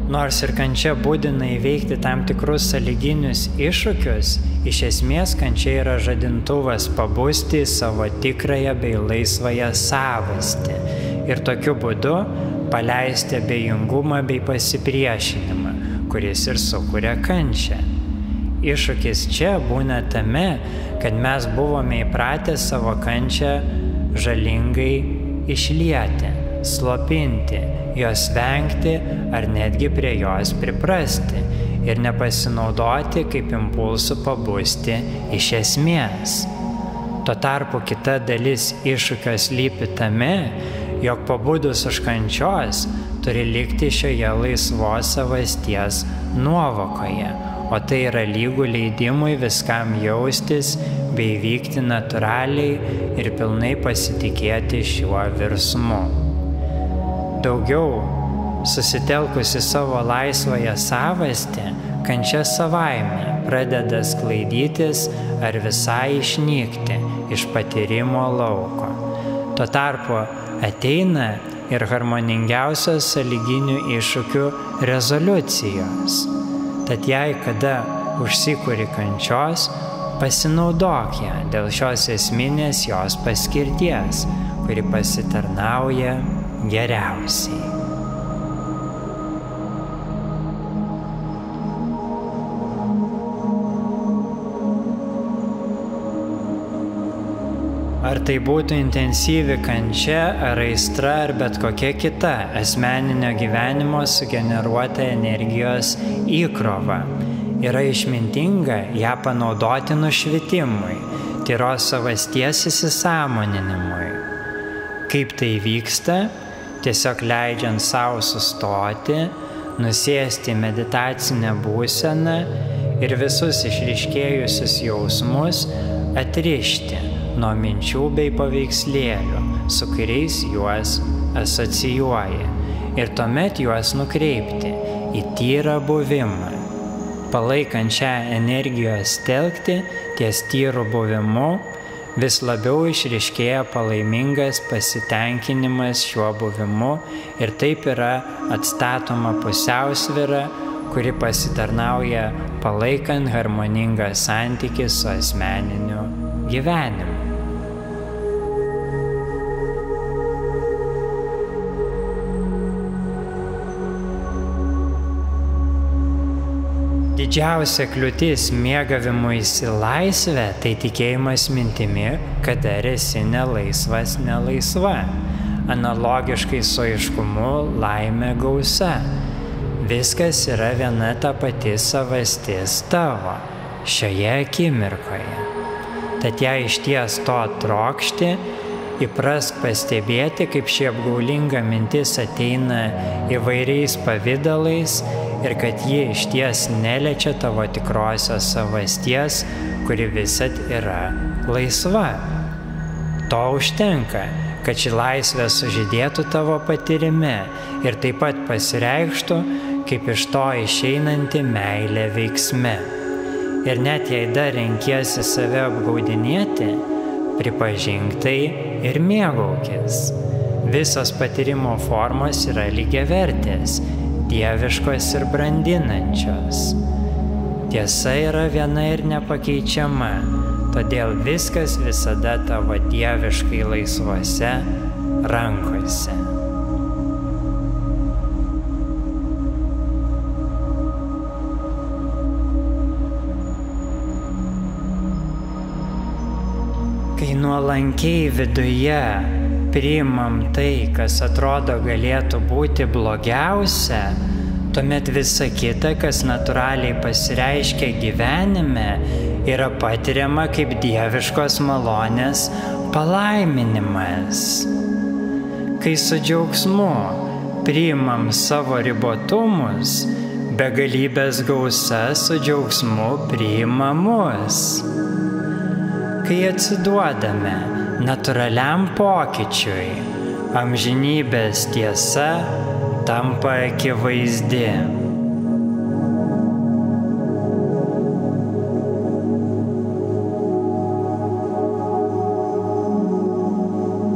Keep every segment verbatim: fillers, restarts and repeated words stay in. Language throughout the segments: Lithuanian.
Nors ir kančia būdina įveikti tam tikrus sąlyginius iššūkius, iš esmės kančia yra žadintuvas pabusti savo tikrąją bei laisvąją savastį ir tokiu būdu paleisti abejingumą bei pasipriešinimą, kuris ir sukuria kančią. Iššūkis čia būna tame, kad mes buvome įpratę savo kančią žalingai išlieti, slopinti, jos vengti ar netgi prie jos priprasti ir nepasinaudoti kaip impulsų pabusti iš esmės. Tuo tarpu kita dalis iššūkio slypi tame, jog pabudus už kančios turi likti šioje laisvos savasties nuovokoje, o tai yra lygų leidimui viskam jaustis bei vykti natūraliai ir pilnai pasitikėti šiuo virsmu. Daugiau susitelkusi savo laisvąją savastį, kančia savaime pradeda sklaidytis ar visai išnykti iš patyrimo lauko. Tuo tarpu ateina ir harmoningiausios sąlyginių iššūkių rezoliucijos. Tad jei kada užsikuri kančios, pasinaudok ją dėl šios esminės jos paskirties, kuri pasitarnauja geriausiai. Ar tai būtų intensyvi kančia, ar aistra, ar bet kokia kita asmeninio gyvenimo sugeneruota energijos įkrova, yra išmintinga ją panaudoti nušvitimui, tyros savasties įsisąmoninimui. Kaip tai vyksta? Tiesiog leidžiant savo sustoti, nusėsti į meditacinę būseną ir visus išryškėjusius jausmus atrišti nuo minčių bei paveikslėlių, su kuriais juos asocijuoja, ir tuomet juos nukreipti į tyrą buvimą. Palaikant šią energijos telkti ties tyru buvimu, vis labiau išryškėja palaimingas pasitenkinimas šiuo buvimu ir taip yra atstatoma pusiausvyra, kuri pasitarnauja palaikant harmoningą santykį su asmeniniu gyvenimu. Didžiausia kliūtis mėgavimuisi laisvę – tai tikėjimas mintimi, kad dar esi nelaisvas, nelaisva. Analogiškai su aiškumu laimė gausa. Viskas yra viena ta pati savastis tavo, šioje akimirkoje. Tad jei išties to trokšti, įprask pastebėti, kaip ši apgaulinga mintis ateina įvairiais pavidalais ir kad ji išties neliečia tavo tikrosios savasties, kuri visad yra laisva. To užtenka, kad ši laisvė sužydėtų tavo patyrime ir taip pat pasireikštų kaip iš to išeinanti meilė veiksme. Ir net jei dar renkiesi save apgaudinėti, pripažink tai ir mėgaukis. Visos patyrimo formos yra lygiavertės, dieviškos ir brandinančios. Tiesa yra viena ir nepakeičiama, todėl viskas visada tavo dieviškai laisvose rankose. Kai nuolankiai viduje priimam tai, kas atrodo galėtų būti blogiausia, tuomet visa kita, kas natūraliai pasireiškia gyvenime, yra patiriama kaip dieviškos malonės palaiminimas. Kai su džiaugsmu priimam savo ribotumus, begalybės gausa su džiaugsmu priima mus. Kai atsiduodame natūraliam pokyčiui, amžinybės tiesa tampa akivaizdi.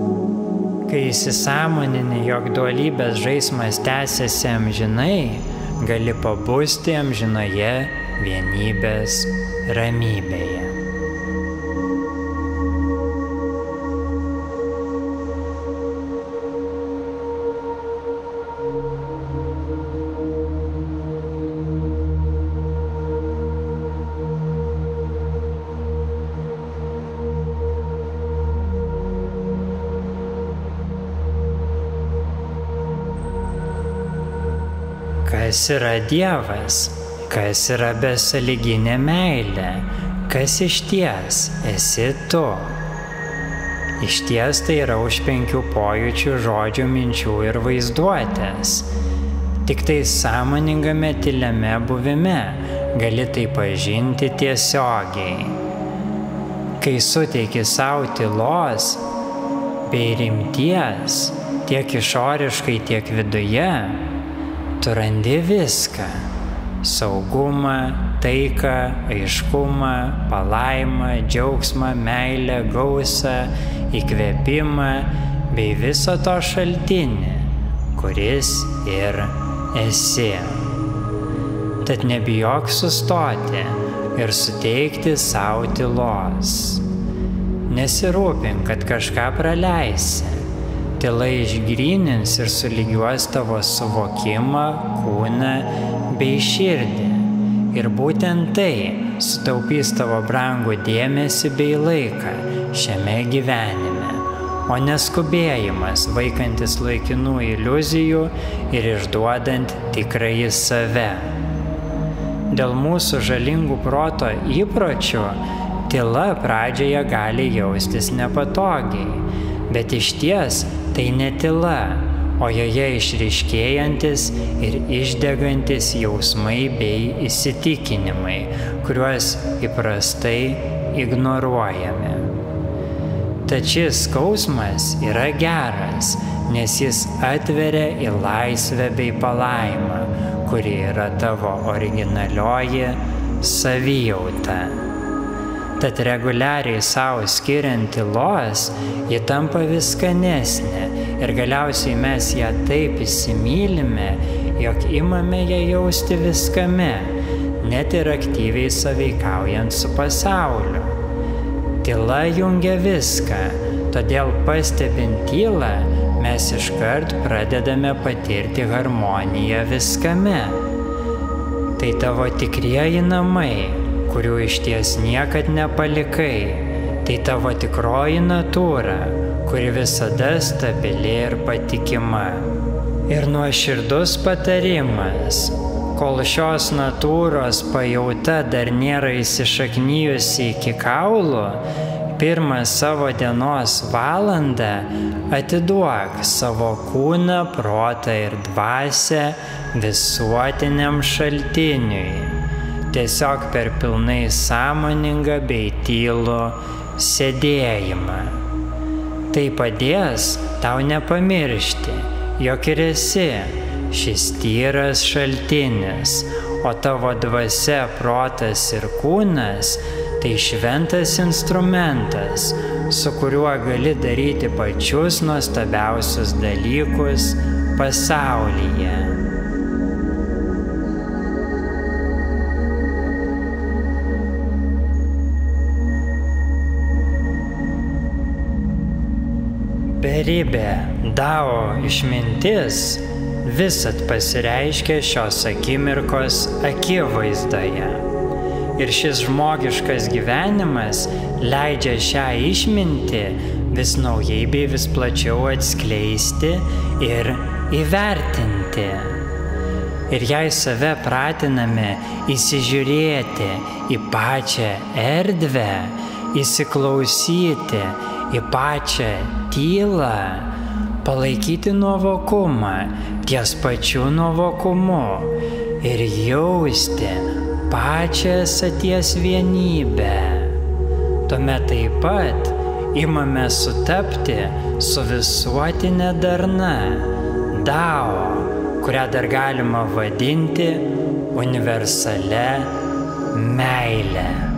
Kai įsisąmonini, jog dualybės žaismas tęsiasi amžinai, gali pabusti amžinoje vienybės ramybėje. Kas yra Dievas? Kas yra besąlyginė meilė? Kas išties esi tu? Išties tai yra už penkių pojūčių, žodžių, minčių ir vaizduotės. Tik tai sąmoningame tyliame buvime gali tai pažinti tiesiogiai. Kai suteiki savo tylos bei rimties, tiek išoriškai, tiek viduje, tu randi viską – saugumą, taiką, aiškumą, palaimą, džiaugsmą, meilę, gausą, įkvėpimą bei viso to šaltinį, kuris ir esi. Tad nebijok sustoti ir suteikti savo tylos. Nesirūpink, kad kažką praleisi. Tyla išgrynins ir sulygiuos tavo suvokimą, kūną bei širdį. Ir būtent tai sutaupys tavo brangų dėmesį bei laiką šiame gyvenime, o neskubėjimas, vaikantis laikinų iliuzijų ir išduodant tikrąjį save. Dėl mūsų žalingų proto įpročių tyla pradžioje gali jaustis nepatogiai, bet išties tai ne tyla, o joje išryškėjantis ir išdegantis jausmai bei įsitikinimai, kuriuos įprastai ignoruojame. Tad šis skausmas yra geras, nes jis atveria į laisvę bei palaimą, kuri yra tavo originalioji savijauta. Tad reguliariai savo skiriant tylos, ji tampa vis skanesnė ir galiausiai mes ją taip įsimylime, jog imame ją jausti viskame, net ir aktyviai sąveikaujant su pasauliu. Tyla jungia viską, todėl pastebint tylą, mes iškart pradedame patirti harmoniją viskame. Tai tavo tikrieji namai, kurių išties niekad nepalikai, tai tavo tikroji natūra, kuri visada stabili ir patikima. Ir nuoširdus patarimas, kol šios natūros pajauta dar nėra įsišaknijusi iki kaulų, pirmą savo dienos valandą atiduok savo kūną, protą ir dvasią visuotiniam šaltiniui. Tiesiog per pilnai sąmoningą bei tylų sėdėjimą. Tai padės tau nepamiršti, jog ir esi šis tyras šaltinis, o tavo dvasia, protas ir kūnas tai šventas instrumentas, su kuriuo gali daryti pačius nuostabiausius dalykus pasaulyje. Beribė Dao išmintis visad pasireiškia šios akimirkos akivaizdoje. Ir šis žmogiškas gyvenimas leidžia šią išmintį vis naujai bei vis plačiau atskleisti ir įvertinti. Ir jei save pratiname įsižiūrėti į pačią erdvę, įsiklausyti į pačią tylą, palaikyti nuovokumą ties pačiu nuovokumu ir jausti pačią esaties vienybę. Tuomet taip pat imame sutapti su visuotinė darna, Dao, kurią dar galima vadinti universalia meile.